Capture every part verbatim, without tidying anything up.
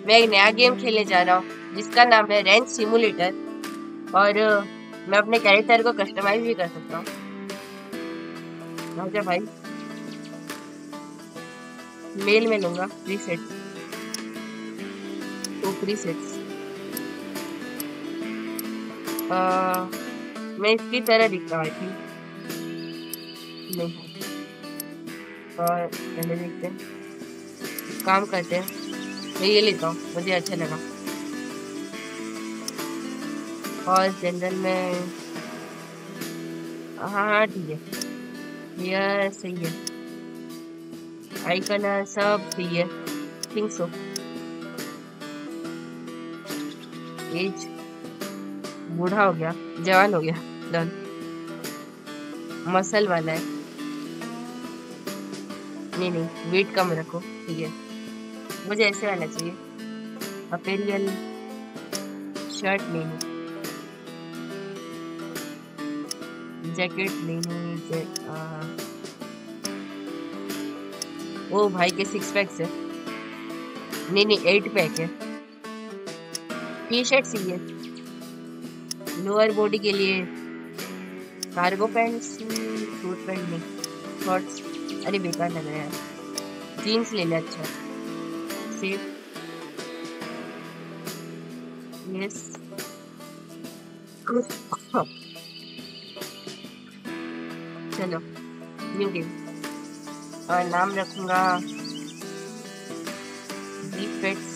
मैं एक नया गेम खेलने जा रहा हूँ जिसका नाम है रेंच सिमुलेटर। और अ, मैं अपने कैरेक्टर को कस्टमाइज भी कर सकता हूँ। राजा भाई, मेल में लूंगा प्रीसेट्स। ओ प्रीसेट्स, मैं इसकी तरह दिख रहा थी। नहीं, और पहले देखते हैं, एक काम करते हैं, मैं ये लेता हूँ, मुझे अच्छा लगा। और जनरल में, हाँ हाँ ठीक है, ये सही है। आई कलर सब सही है, थिंक सो। एज, बूढ़ा हो गया, जवान हो गया, डन। मसल वाला है, नहीं नहीं, वेट कम रखो, ठीक है। मुझे ऐसे वाला चाहिए। अपीरियल शर्ट लेनी, जैकेट लेनी, जै, आ, ओ भाई के सिक्स पैक है। नहीं नहीं, एट पैक है। टी शर्ट चाहिए लोअर बॉडी के लिए। कार्गो पैंट्स, सूट पैंट नहीं, शॉर्ट्स, अरे बेकार लग रहा है यार। जीन्स ले ले, अच्छा सेफ। यस, चलो न्यू गेम। और नाम रखूंगा डिफेक्ट्स,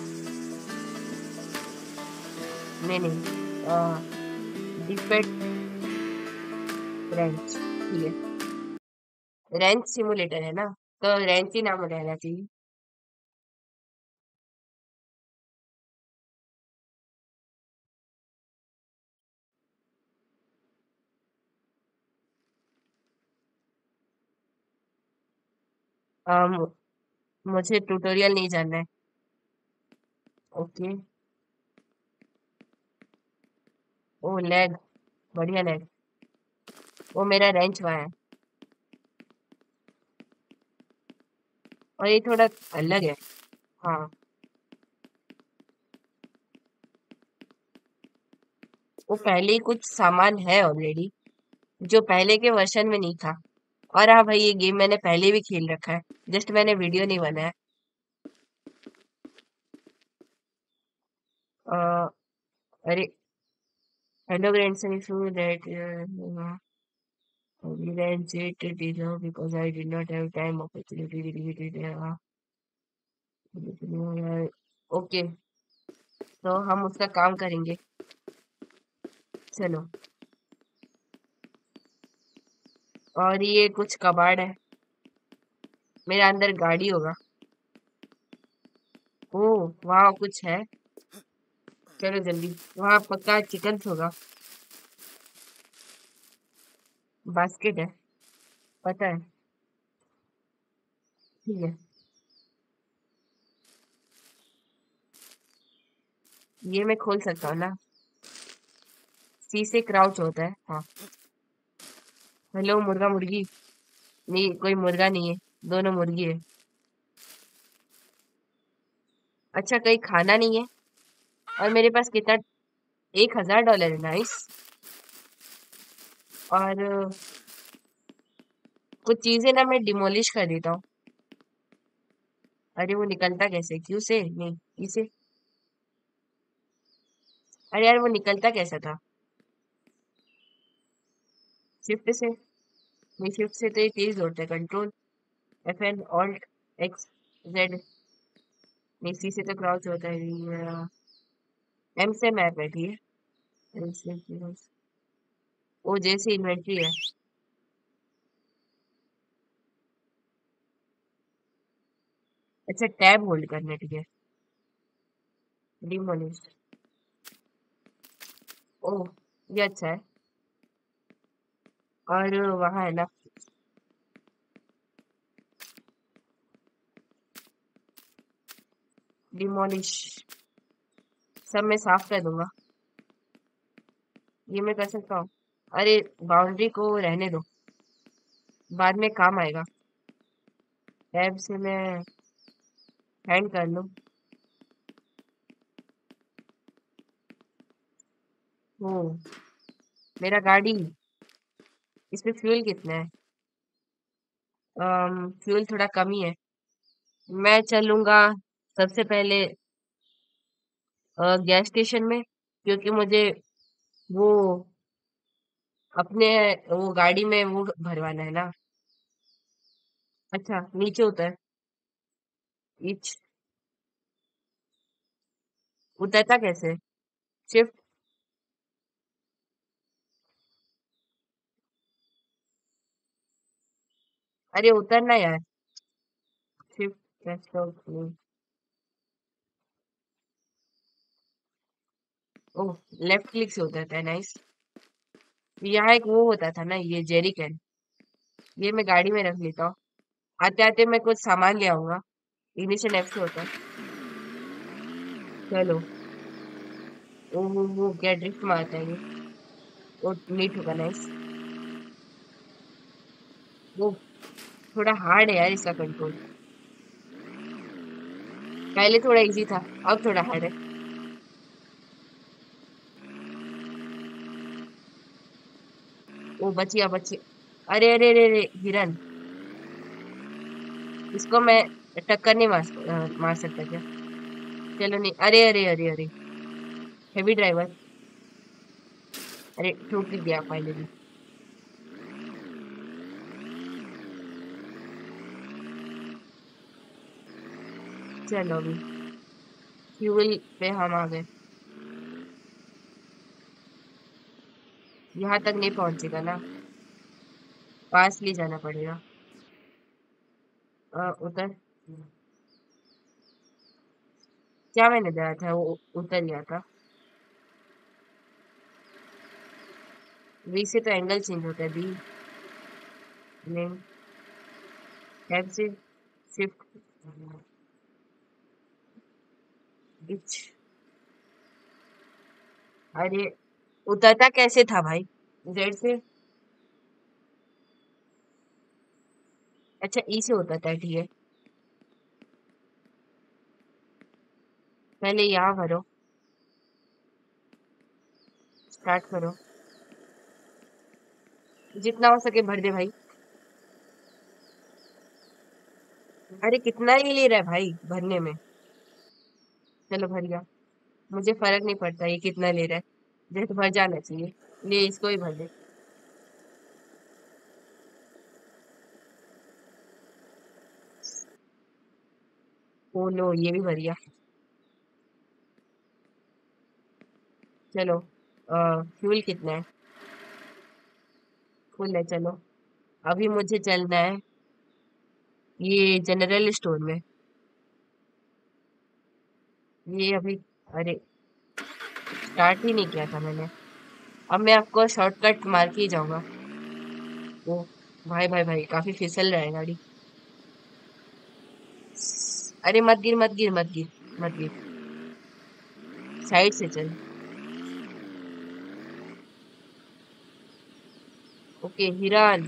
नहीं नहीं, डिफेक्ट रेंच, ठीक है। रेंच सिमुलेटर है ना, तो रेंच ही नाम रहना चाहिए। um, मुझे ट्यूटोरियल नहीं जानना है। ओके, ओ लैग, बढ़िया लैग। वो मेरा रेंच वहाँ है, और ये थोड़ा अलग है। हाँ, वो पहले ही कुछ सामान है ऑलरेडी, जो पहले के वर्जन में नहीं था। और हाँ भाई, ये गेम मैंने पहले भी खेल रखा है, जस्ट मैंने वीडियो नहीं बनाया। अ, अरे, hello grandson, if you that uh, we ran it deserve because I did not have time opportunity related uh, okay, तो हम उसका काम करेंगे। चलो, और ये कुछ कबाड़ है, मेरे अंदर गाड़ी होगा। ओह वहाँ कुछ है, चलो जल्दी, वहाँ पक्का चिकन होगा। बास्केट है, पता है, ठीक है। ये मैं खोल सकता हूँ ना, सी से क्राउच होता है, हाँ। हेलो मुर्गा मुर्गी, नहीं कोई मुर्गा नहीं है, दोनों मुर्गी है। अच्छा, कहीं खाना नहीं है, और मेरे पास कितना, एक हजार डॉलर है, नाइस। और अ, कुछ चीजें ना मैं डिमोलिश कर देता हूँ। अरे वो निकलता कैसे, क्यू से नहीं, इसे, अरे यार वो निकलता कैसा था, शिफ्ट से नहीं, शिफ्ट से तो ये तेज दौड़ता है, control F N alt X Z, नहीं सी से तो क्राउच होता है। एम से मैप है, ठीक है। एम से ओ जैसे इन्वेंट्री है। अच्छा, टैब होल्ड करना है, ठीक है। डिमोलिश, ओ ये अच्छा है। और वहां है ना, डिमोलिश, सब मैं साफ कर दूंगा, ये मैं कर सकता हूँ। अरे बाउंड्री को रहने दो, बाद में काम आएगा। टैब से मैं हैंड कर लूँ, ओ, मेरा गाड़ी, इसमें फ्यूल कितना है? अम, फ्यूल थोड़ा कम ही है। मैं चलूंगा सबसे पहले अ, गैस स्टेशन में, क्योंकि मुझे वो अपने वो गाड़ी में वो भरवाना है ना। अच्छा, नीचे उतर। इच, उतरता कैसे? शिफ्ट। अरे उतरना यार। शिफ्ट कैसे होती? ओह, लेफ्ट क्लिक से उतरता है, नाइस। यहाँ एक वो होता था ना, ये जेरी कैन, ये मैं गाड़ी में रख लेता हूँ। आते आते मैं कुछ सामान ले आऊंगा। इग्निशन एफ से होता है। चलो। ओ वो वो क्या ड्रिफ्ट मारता है ये। वो नीट होगा, नाइस। वो थोड़ा हार्ड है यार इसका कंट्रोल। पहले थोड़ा इजी था, अब थोड़ा हार्ड है। वो बचिया बचिया, अरे अरे अरे अरे हिरन, इसको मैं टक्कर नहीं मार सक- अ, मार सकता क्या? चलो नहीं, अरे अरे अरे अरे, हेवी ड्राइवर। अरे ठोक ही दिया फाइनली। चलो अभी फ्यूल पे हम आ गए। यहाँ तक नहीं पहुंचेगा ना, पास ले जाना पड़ेगा। अ, उतर। क्या मैंने दिया था, वो उतर गया था। वी से तो एंगल चेंज होता है, बी नहीं, एफ से शिफ्ट। इच, अरे उतरता कैसे था भाई? जेड से। अच्छा, ई से उतरता है, ठीक है। पहले यहाँ भरो, स्टार्ट करो। जितना हो सके भर दे भाई। अरे कितना ही ले रहा है भाई भरने में। चलो भर गया। मुझे फर्क नहीं पड़ता ये कितना ले रहा है, मुझे तो भर जाना चाहिए। ले इसको ही भर दे। ओ लो, ये भी भर गया। चलो, फ्यूल कितना है? फुल है, चलो। अभी मुझे चलना है ये जनरल स्टोर में। ये अभी, अरे स्टार्ट ही नहीं किया था मैंने। अब मैं आपको शॉर्टकट मार के ही जाऊंगा। ओ भाई भाई भाई, काफी फिसल रहा है गाड़ी। अरे मत गिर मत गिर मत गिर मत गिर, साइड से चल। ओके हिरान,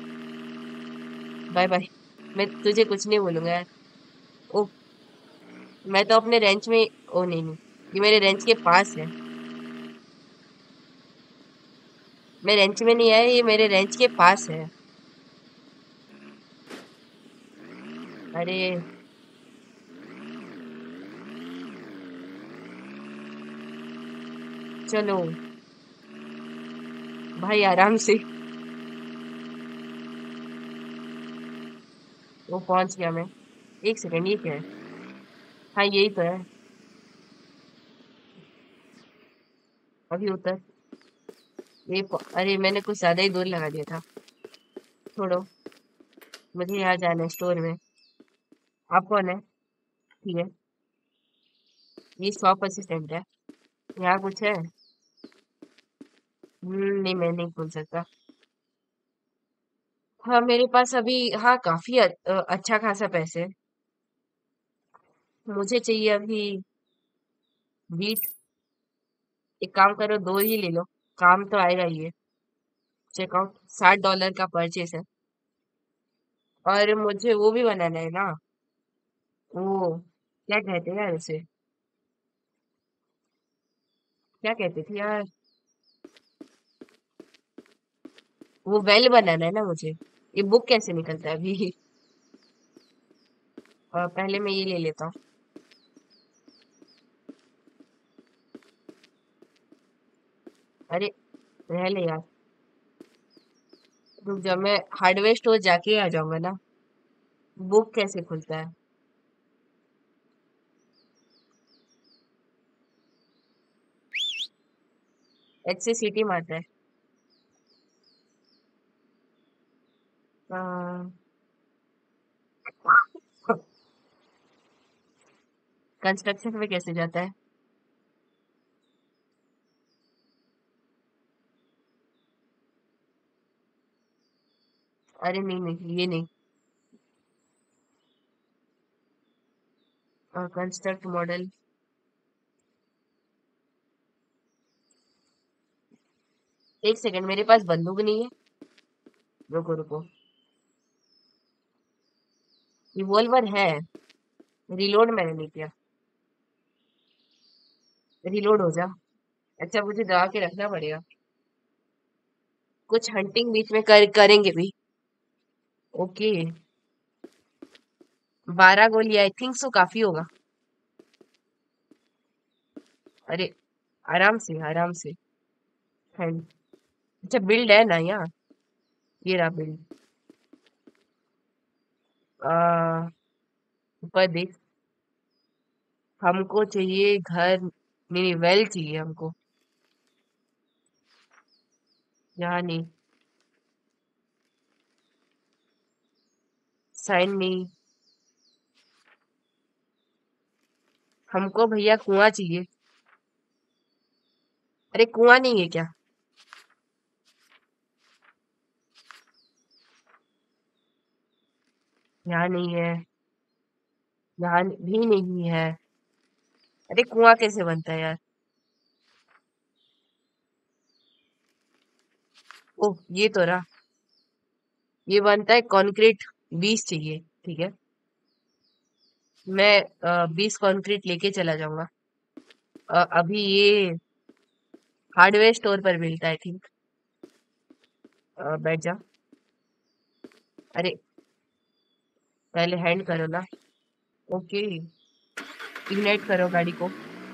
बाय बाय। मैं तुझे कुछ नहीं बोलूंगा यार। ओ, मैं तो अपने रेंच में, ओ नहीं नहीं, ये मेरे रेंच के पास है। मैं रेंच में नहीं आया, ये मेरे रेंच के पास है। अरे चलो भाई, आराम से। वो पहुंच गया मैं। एक सेकंड, ये क्या है? हाँ यही तो है। अभी उतर। ये प- अरे मैंने कुछ ज्यादा ही दूर लगा दिया था। छोड़ो, मुझे यहाँ जाना है स्टोर में। आप कौन है? ठीक है, ये शॉप असिस्टेंट है। यहाँ कुछ है? हम्म, नहीं मैं नहीं खोल सकता। हाँ मेरे पास अभी, हाँ काफी अ- अ- अच्छा खासा पैसे है। मुझे चाहिए अभी बीट। एक काम करो, दो ही ले लो, काम तो आएगा ही है। चेकआउट, साठ डॉलर का परचेस है। और मुझे वो भी बनाना है ना, वो क्या कहते हैं यार उसे, क्या कहते थे यार? वो वेल बनाना है ना मुझे। ये बुक कैसे निकलता है अभी? अ, पहले मैं ये ले लेता हूँ। अरे रह ले यार। रुक जा, मैं हार्डवेयर स्टोर जाके आ जाऊंगा ना। बुक कैसे खुलता है? एच से सीटी मारता है। कंस्ट्रक्शन में कैसे जाता है? अरे नहीं नहीं, ये नहीं। Construct model. एक सेकंड, मेरे पास बंदूक नहीं है। रुको रुको। रिवॉल्वर है। रिलोड मैंने नहीं किया। रिलोड हो जा। अच्छा, मुझे दबा के रखना पड़ेगा। कुछ हंटिंग बीच में कर करेंगे भी। ओके। बारह गोली आई थिंक सो काफी होगा। अरे आराम से आराम से। हैंड। अच्छा, बिल्ड है ना यहाँ? ये रहा बिल्ड। आ, ऊपर देख। हमको चाहिए घर, नहीं नहीं, वेल चाहिए हमको। यहाँ नहीं। साइन नहीं। हमको भैया कुआं चाहिए। अरे कुआं नहीं है क्या? यहाँ नहीं है। यहाँ भी नहीं है। अरे कुआं कैसे बनता है यार? ओह, ये तो रहा। ये बनता है कंक्रीट। बीस चाहिए, ठीक है। मैं बीस कंक्रीट लेके चला जाऊंगा। अ, अभी ये हार्डवेयर स्टोर पर मिलता है आई थिंक। बैठ जा। अरे पहले हैंड करो ना। ओके। इग्नाइट करो गाड़ी को।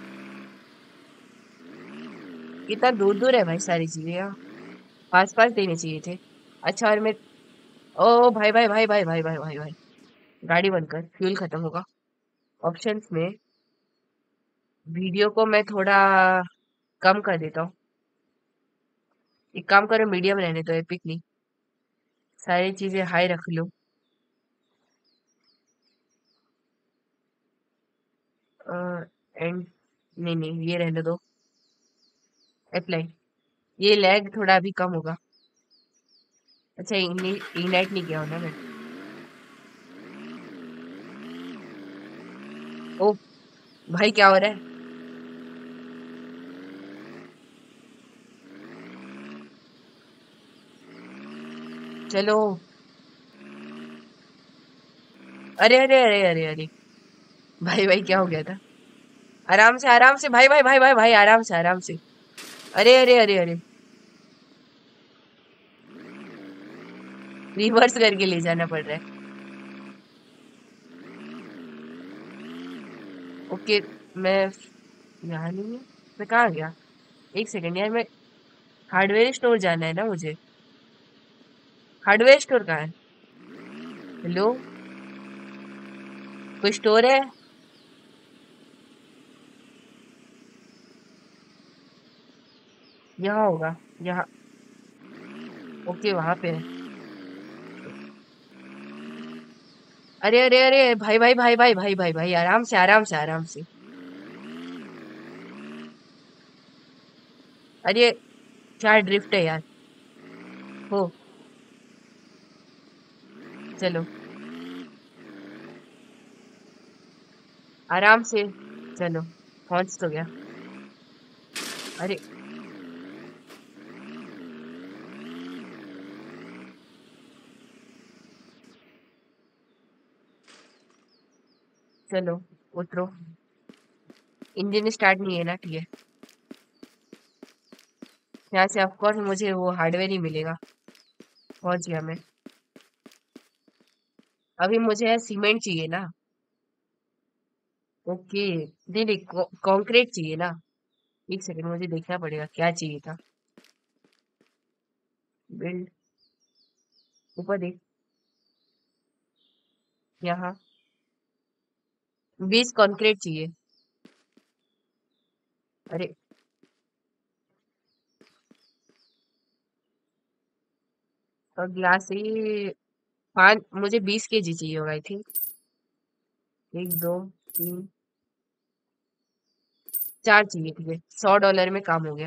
कितना दूर दूर है भाई सारी चीजें यहाँ। पास पास देने चाहिए थे। अच्छा, और मैं। ओ भाई भाई भाई भाई भाई भाई भाई भाई। गाड़ी बंद कर, फ्यूल खत्म होगा। ऑप्शंस में वीडियो को मैं थोड़ा कम कर देता हूँ। एक काम करो, मीडियम रहने दो, एपिक नहीं। सारी चीजें हाई रख लो। एंड। नहीं नहीं, ये रहने दो। अप्लाई। ये लैग थोड़ा अभी कम होगा। अच्छा, इग्नाइट नहीं किया होना मैं। ओ भाई, क्या हो रहा है? चलो। अरे अरे अरे अरे अरे। भाई भाई, क्या हो गया था? आराम से आराम से भाई भाई भाई भाई भाई, आराम से आराम से। अरे अरे अरे अरे। रिवर्स करके ले जाना पड़ रहा है। ओके। मैं यहाँ नहीं है। मैं कहाँ गया? एक सेकंड यार, मैं हार्डवेयर स्टोर जाना है ना मुझे। हार्डवेयर स्टोर कहाँ है? हेलो। कोई स्टोर है? यहाँ होगा। यहाँ। ओके, वहां पे है। अरे अरे अरे भाई भाई भाई भाई भाई भाई भाई, आराम से आराम से आराम से। अरे क्या ड्रिफ्ट है यार। हो। चलो। आराम से। चलो। पहुंच तो गया। अरे चलो, उतरो। इंजन स्टार्ट नहीं है ना, ठीक है। यहाँ से ऑफ कोर्स मुझे वो हार्डवेयर ही मिलेगा। पहुंच गया मैं। अभी मुझे है सीमेंट चाहिए ना। ओके, नहीं नहीं, कंक्रीट चाहिए ना। एक सेकंड, मुझे देखना पड़ेगा क्या चाहिए था। बिल्ड, ऊपर देख। यहाँ बीस कंक्रीट चाहिए। अरे, और ग्लास ही पाँच, मुझे बीस केजी चाहिए होगा आई थिंक। एक, दो, तीन, चार चाहिए, ठीक है, सौ डॉलर में काम हो गया।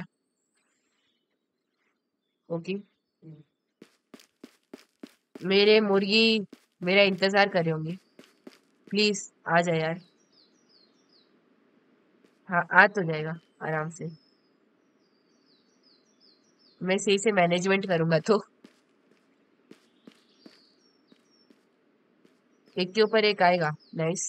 ओके। मेरे मुर्गी मेरा इंतजार कर रहे होंगे। प्लीज आ जा यार। हाँ, आ तो जाएगा आराम से। मैं सही से मैनेजमेंट करूंगा तो। एक के ऊपर एक आएगा। नाइस।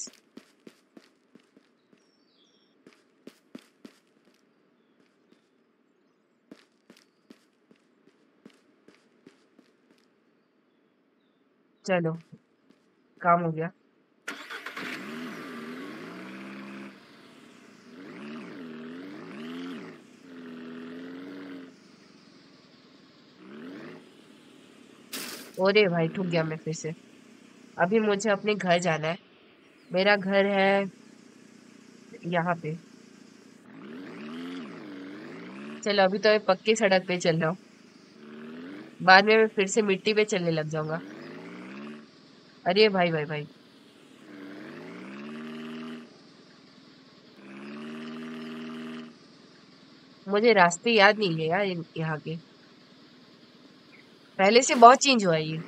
चलो, काम हो गया। अरे भाई, ठुक गया मैं फिर से। अभी मुझे अपने घर जाना है। मेरा घर है यहाँ पे। चलो, अभी तो मैं पक्की सड़क पे चल रहा हूँ। बाद में मैं फिर से मिट्टी पे चलने लग जाऊंगा। अरे भाई भाई भाई। मुझे रास्ते याद नहीं है यार इन- यहाँ के। पहले से बहुत चेंज हुआ है ये।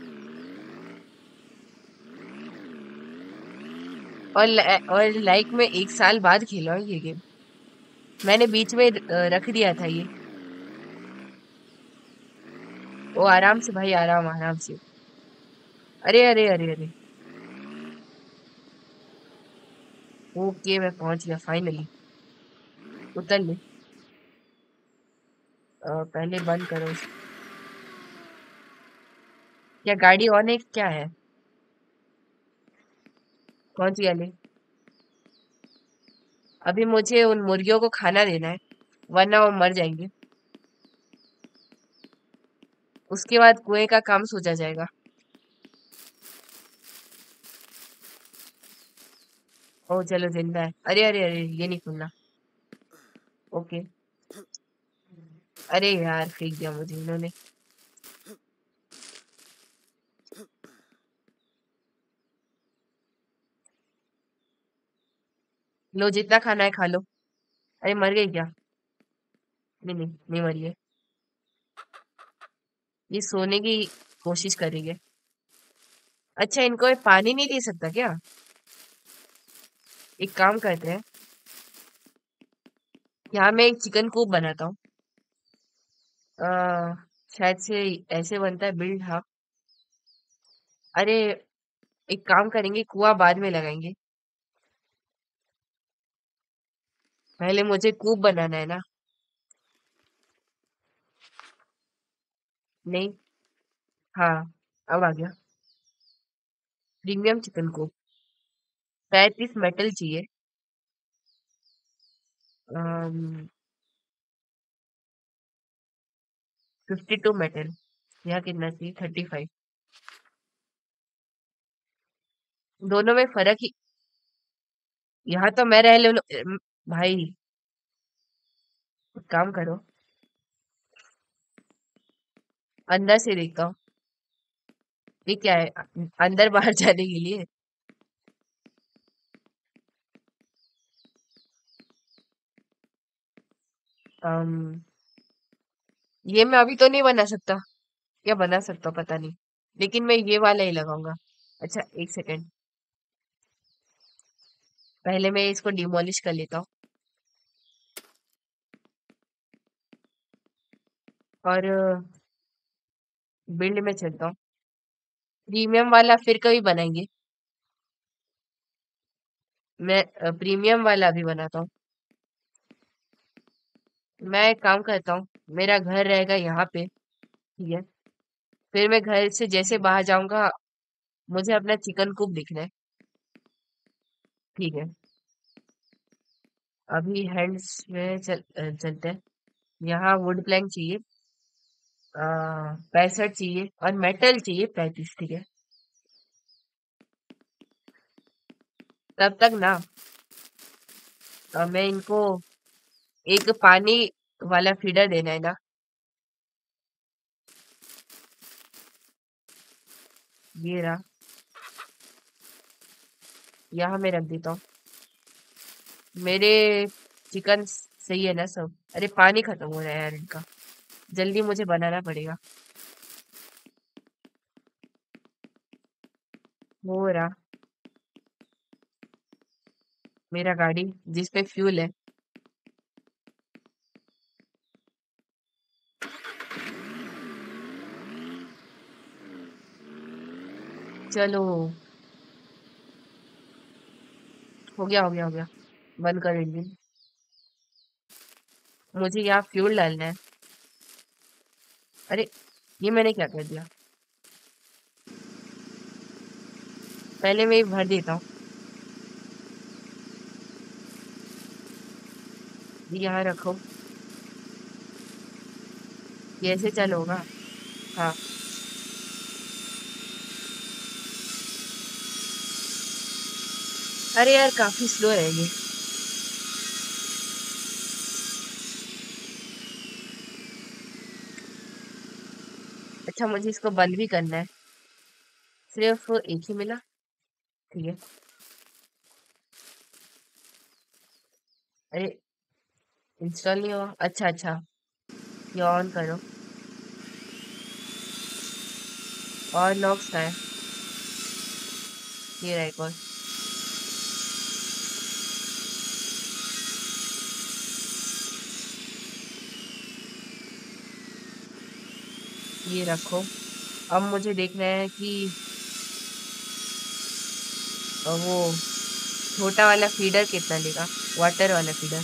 और ल- और लाइक मैं एक साल बाद खेला हूँ ये गेम। मैंने बीच में अ, रख दिया था ये। वो आराम से भाई, आराम आराम से। अरे अरे अरे अरे। ओके, मैं पहुंच गया फाइनली। उतर ले। अ, पहले बंद करो इस- क्या गाड़ी ऑन है क्या है? पहुंच गया ले। अभी मुझे उन मुर्गियों को खाना देना है, वरना वो मर जाएंगे। उसके बाद कुएं का काम सोचा जाएगा। ओ चलो, जिंदा है। अरे अरे अरे, ये नहीं खुलना। ओके। अरे यार, फेंक दिया मुझे इन्होंने। लो, जितना खाना है खा लो। अरे, मर गई क्या? नहीं नहीं, नहीं मरी है। ये सोने की कोशिश कर रही है। अच्छा, इनको ये पानी नहीं दे सकता क्या? एक काम करते हैं, यहाँ मैं एक चिकन कूप बनाता हूँ। आ, शायद से ऐसे बनता है बिल्ड, हाँ। अरे, एक काम करेंगे, कुआं बाद में लगाएंगे। पहले मुझे कूप बनाना है ना। नहीं। हाँ, अब आ गया। Premium chicken coop. पैंतीस मेटल चाहिए। Fifty two metal. यहाँ कितना चाहिए? Thirty five. दोनों में फर्क ही। यहाँ तो मैं रह ले भाई। एक काम करो, अंदर से देखता हूँ। ये क्या है? अ- अंदर बाहर जाने के लिए। अम, ये मैं अभी तो नहीं बना सकता। या बना सकता हूँ, पता नहीं। लेकिन मैं ये वाला ही लगाऊंगा। अच्छा, एक सेकेंड। पहले मैं इसको डिमोलिश कर लेता हूँ। और बिल्ड में चलता हूँ। प्रीमियम वाला फिर कभी बनाएंगे। मैं अ, प्रीमियम वाला भी बनाता हूँ। मैं एक काम करता हूँ, मेरा घर रहेगा यहाँ पे, ठीक है। फिर मैं घर से जैसे बाहर जाऊंगा, मुझे अपना चिकन कूप दिखना है। ठीक है, अभी हैंड्स में चल, अ, चलते हैं। यहाँ वुड प्लैंक चाहिए, पैंसठ चाहिए, और मेटल चाहिए पैंतीस। ठीक है, तब तक ना अ, मैं इनको एक पानी वाला फीडर देना है ना। ये रहा, यहाँ मैं रख देता हूँ। मेरे चिकन सही है ना सब? अरे पानी खत्म हो रहा है यार इनका, जल्दी मुझे बनाना पड़ेगा। हो रहा, मेरा गाड़ी जिस पे फ्यूल है। चलो, हो गया हो गया हो गया। बंद कर इंजन। मुझे यहाँ फ्यूल डालना है। अरे, ये मैंने क्या कर दिया? पहले मैं ये भर देता हूँ। ये यहाँ रखो, ये ऐसे चल होगा। हाँ, अरे यार काफी स्लो है ये। अच्छा, मुझे इसको बंद भी करना है। सिर्फ एक ही मिला। ठीक है। अरे, इंस्टॉल नहीं हुआ। अच्छा अच्छा, ये ऑन करो। और लॉक्स का है। ये रहा एक और। ये रखो। अब मुझे देखना है कि अ, वो छोटा वाला फीडर कितना लेगा, वाटर वाला फीडर।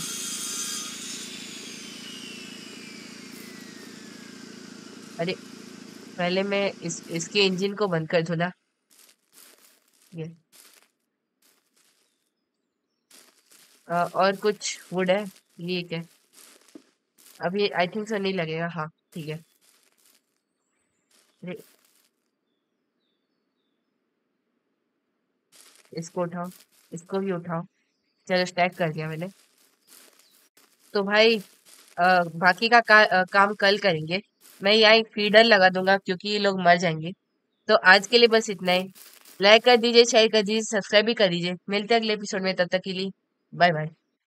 अरे, पहले मैं इस इसके इंजन को बंद कर दूं ना। ये अ, और कुछ वुड है? ये क्या? अभी आई थिंक सो नहीं लगेगा। हाँ, ठीक है। अरे, इसको उठाओ, इसको भी उठाओ। चलो, स्टैक कर दिया मैंने। तो भाई, अ, बाकी का का, अ, काम कल करेंगे। मैं यहाँ एक फीडर लगा दूंगा क्योंकि ये लोग मर जाएंगे। तो आज के लिए बस इतना ही। लाइक कर दीजिए, शेयर कर दीजिए, सब्सक्राइब भी कर दीजिए। मिलते हैं अगले एपिसोड में, तब तक के लिए बाय बाय।